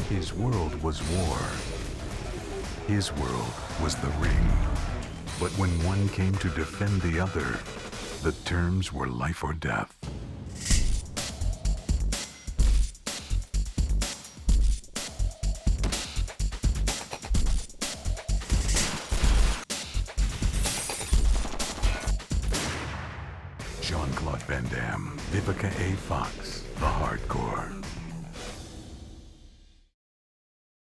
His world was war. His world was the ring. But when one came to defend the other, the terms were life or death. Jean-Claude Van Damme, Vivica A. Fox, The Hardcore.